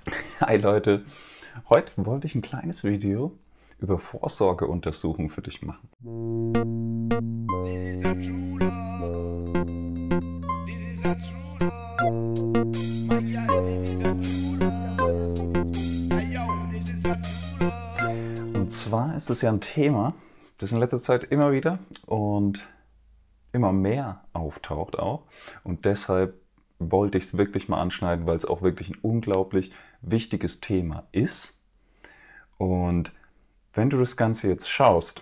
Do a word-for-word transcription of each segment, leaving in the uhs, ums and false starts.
Hi Leute, heute wollte ich ein kleines Video über Vorsorgeuntersuchungen für dich machen. This is a true love. This is a true love. My girl, this is a true love. Hey yo, this is a true love. Und zwar ist es ja ein Thema, das in letzter Zeit immer wieder und immer mehr auftaucht auch. Und deshalb wollte ich es wirklich mal anschneiden, weil es auch wirklich ein unglaublich wichtiges Thema ist. Und wenn du das Ganze jetzt schaust,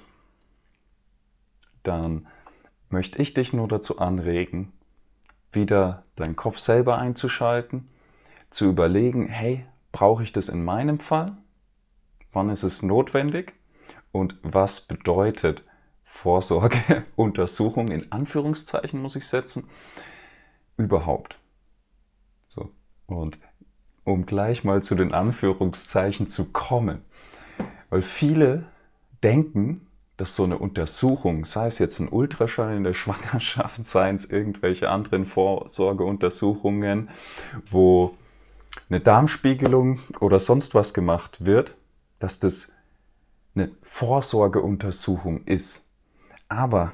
dann möchte ich dich nur dazu anregen, wieder deinen Kopf selber einzuschalten, zu überlegen, hey, brauche ich das in meinem Fall? Wann ist es notwendig? Und was bedeutet Vorsorgeuntersuchung, in Anführungszeichen muss ich setzen, überhaupt? So, und um gleich mal zu den Anführungszeichen zu kommen, weil viele denken, dass so eine Untersuchung, sei es jetzt ein Ultraschall in der Schwangerschaft, seien es irgendwelche anderen Vorsorgeuntersuchungen, wo eine Darmspiegelung oder sonst was gemacht wird, dass das eine Vorsorgeuntersuchung ist. Aber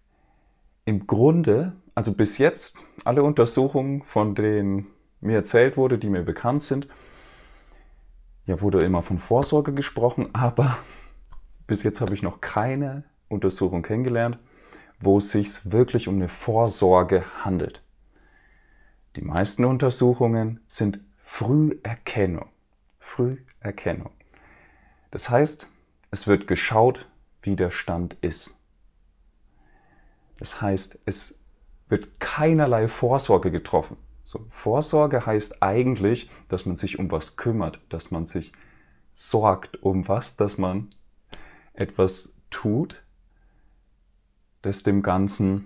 im Grunde, also bis jetzt, alle Untersuchungen, von denen mir erzählt wurde, die mir bekannt sind, ja, wurde immer von Vorsorge gesprochen, aber bis jetzt habe ich noch keine Untersuchung kennengelernt, wo es sich wirklich um eine Vorsorge handelt. Die meisten Untersuchungen sind Früherkennung. Früherkennung. Das heißt, es wird geschaut, wie der Stand ist. Das heißt, es wird keinerlei Vorsorge getroffen. So, Vorsorge heißt eigentlich, dass man sich um was kümmert, dass man sich sorgt um was, dass man etwas tut, das dem Ganzen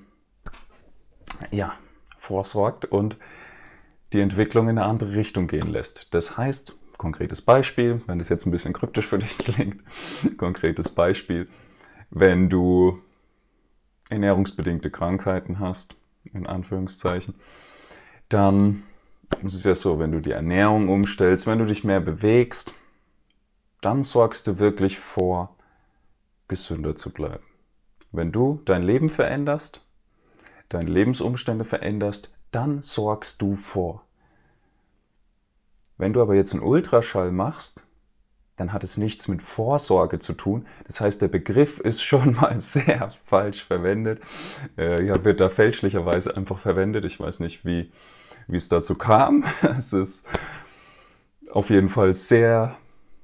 ja, vorsorgt und die Entwicklung in eine andere Richtung gehen lässt. Das heißt, konkretes Beispiel, wenn das jetzt ein bisschen kryptisch für dich klingt, konkretes Beispiel, wenn du ernährungsbedingte Krankheiten hast, in Anführungszeichen, dann ist es ja so, wenn du die Ernährung umstellst, wenn du dich mehr bewegst, dann sorgst du wirklich vor, gesünder zu bleiben. Wenn du dein Leben veränderst, deine Lebensumstände veränderst, dann sorgst du vor. Wenn du aber jetzt einen Ultraschall machst, dann hat es nichts mit Vorsorge zu tun. Das heißt, der Begriff ist schon mal sehr falsch verwendet. Äh, ja, wird da fälschlicherweise einfach verwendet. Ich weiß nicht, wie, wie es dazu kam. Es ist auf jeden Fall sehr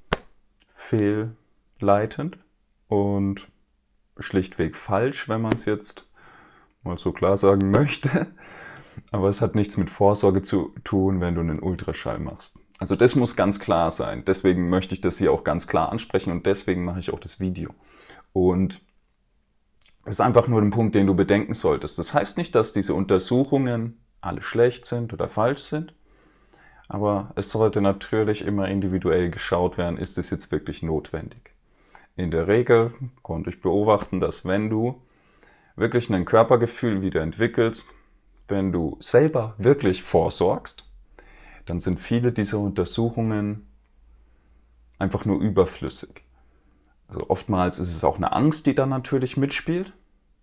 fehlleitend und schlichtweg falsch, wenn man es jetzt mal so klar sagen möchte. Aber es hat nichts mit Vorsorge zu tun, wenn du einen Ultraschall machst. Also das muss ganz klar sein. Deswegen möchte ich das hier auch ganz klar ansprechen und deswegen mache ich auch das Video. Und das ist einfach nur ein Punkt, den du bedenken solltest. Das heißt nicht, dass diese Untersuchungen alle schlecht sind oder falsch sind. Aber es sollte natürlich immer individuell geschaut werden, ist es jetzt wirklich notwendig. In der Regel konnte ich beobachten, dass wenn du wirklich ein Körpergefühl wieder entwickelst, wenn du selber wirklich vorsorgst, dann sind viele dieser Untersuchungen einfach nur überflüssig. Also oftmals ist es auch eine Angst, die dann natürlich mitspielt,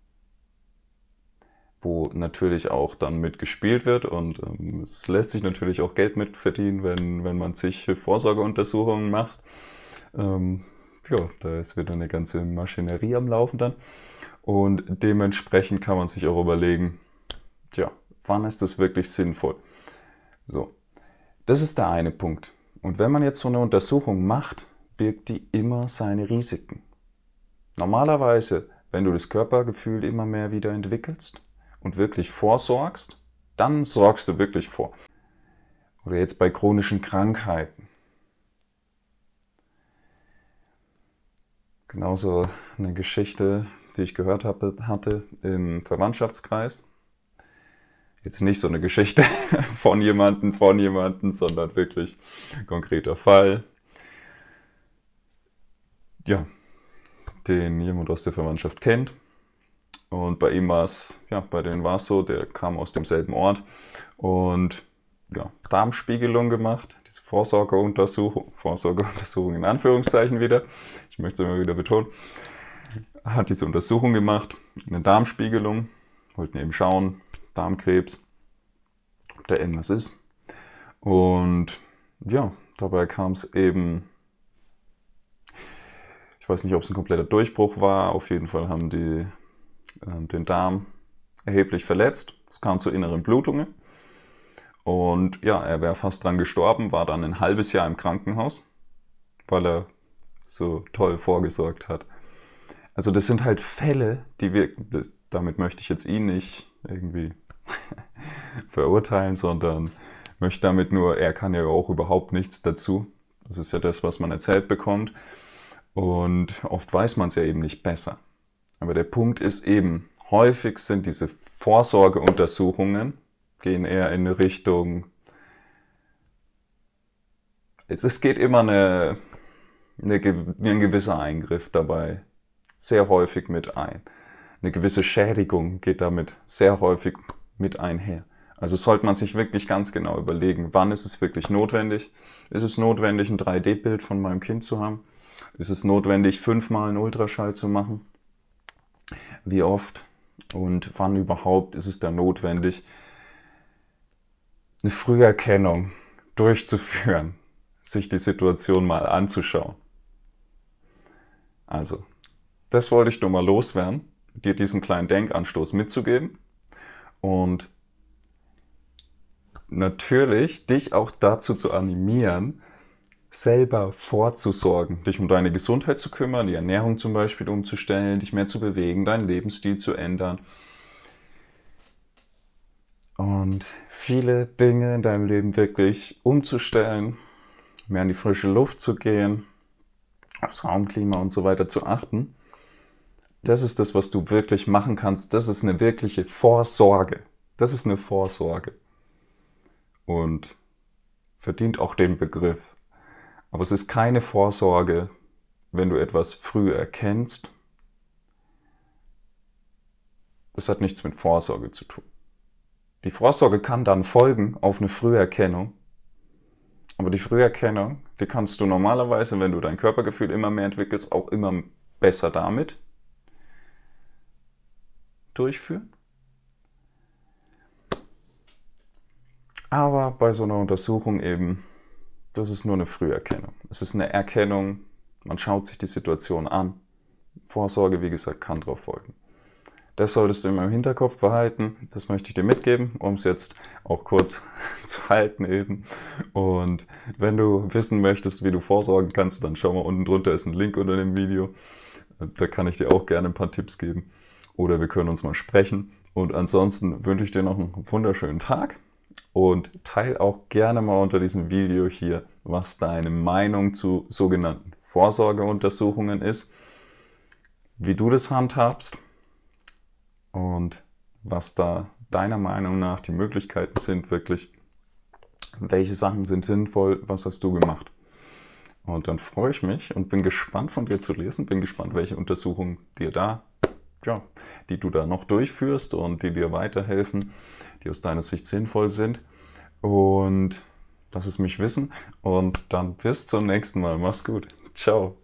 wo natürlich auch dann mitgespielt wird und ähm, es lässt sich natürlich auch Geld mitverdienen, wenn, wenn man sich Vorsorgeuntersuchungen macht. Ähm, ja, da ist wieder eine ganze Maschinerie am Laufen dann und dementsprechend kann man sich auch überlegen, tja, wann ist das wirklich sinnvoll? So, das ist der eine Punkt. Und wenn man jetzt so eine Untersuchung macht, birgt die immer seine Risiken. Normalerweise, wenn du das Körpergefühl immer mehr wieder entwickelst und wirklich vorsorgst, dann sorgst du wirklich vor. Oder jetzt bei chronischen Krankheiten. Genauso eine Geschichte, die ich gehört habe, hatte im Verwandtschaftskreis. Jetzt nicht so eine Geschichte von jemandem, von jemandem, sondern wirklich ein konkreter Fall. Ja, den jemand aus der Verwandtschaft kennt. Und bei ihm war es, ja, bei denen war es so, der kam aus demselben Ort. Und ja, Darmspiegelung gemacht, diese Vorsorgeuntersuchung, Vorsorgeuntersuchung in Anführungszeichen wieder, ich möchte es immer wieder betonen, hat diese Untersuchung gemacht, eine Darmspiegelung, wollten eben schauen, Darmkrebs, ob da irgendwas ist. Und ja, dabei kam es eben, ich weiß nicht, ob es ein kompletter Durchbruch war, auf jeden Fall haben die äh, den Darm erheblich verletzt. Es kam zu inneren Blutungen. Und ja, er wäre fast dran gestorben, war dann ein halbes Jahr im Krankenhaus, weil er so toll vorgesorgt hat. Also das sind halt Fälle, die wir, das, damit möchte ich jetzt ihn nicht irgendwie verurteilen, sondern möchte damit nur, er kann ja auch überhaupt nichts dazu. Das ist ja das, was man erzählt bekommt. Und oft weiß man es ja eben nicht besser. Aber der Punkt ist eben, häufig sind diese Vorsorgeuntersuchungen, gehen eher in eine Richtung, es, es geht immer eine, eine, ein gewisser Eingriff dabei sehr häufig mit ein. Eine gewisse Schädigung geht damit sehr häufig mit einher. Also sollte man sich wirklich ganz genau überlegen, wann ist es wirklich notwendig? Ist es notwendig, ein drei D Bild von meinem Kind zu haben? Ist es notwendig, fünfmal einen Ultraschall zu machen? Wie oft und wann überhaupt ist es da notwendig, eine Früherkennung durchzuführen, sich die Situation mal anzuschauen? Also, das wollte ich nur mal loswerden, dir diesen kleinen Denkanstoß mitzugeben und natürlich dich auch dazu zu animieren, selber vorzusorgen, dich um deine Gesundheit zu kümmern, die Ernährung zum Beispiel umzustellen, dich mehr zu bewegen, deinen Lebensstil zu ändern und viele Dinge in deinem Leben wirklich umzustellen, mehr in die frische Luft zu gehen, aufs Raumklima und so weiter zu achten. Das ist das, was du wirklich machen kannst. Das ist eine wirkliche Vorsorge. Das ist eine Vorsorge. Und verdient auch den Begriff. Aber es ist keine Vorsorge, wenn du etwas früh erkennst. Das hat nichts mit Vorsorge zu tun. Die Vorsorge kann dann folgen auf eine Früherkennung. Aber die Früherkennung, die kannst du normalerweise, wenn du dein Körpergefühl immer mehr entwickelst, auch immer besser damit durchführen. Aber bei so einer Untersuchung eben, das ist nur eine Früherkennung. Es ist eine Erkennung, man schaut sich die Situation an. Vorsorge, wie gesagt, kann darauf folgen. Das solltest du immer im Hinterkopf behalten. Das möchte ich dir mitgeben, um es jetzt auch kurz zu halten eben. Und wenn du wissen möchtest, wie du vorsorgen kannst, dann schau mal unten drunter, ist ein Link unter dem Video. Da kann ich dir auch gerne ein paar Tipps geben. Oder wir können uns mal sprechen. Und ansonsten wünsche ich dir noch einen wunderschönen Teil. Und teile auch gerne mal unter diesem Video hier, was deine Meinung zu sogenannten Vorsorgeuntersuchungen ist, wie du das handhabst und was da deiner Meinung nach die Möglichkeiten sind wirklich, welche Sachen sind sinnvoll, was hast du gemacht. Und dann freue ich mich und bin gespannt von dir zu lesen, bin gespannt, welche Untersuchungen dir da, ja, die du da noch durchführst und die dir weiterhelfen, die aus deiner Sicht sinnvoll sind. Und lass es mich wissen und dann bis zum nächsten Mal. Mach's gut. Ciao.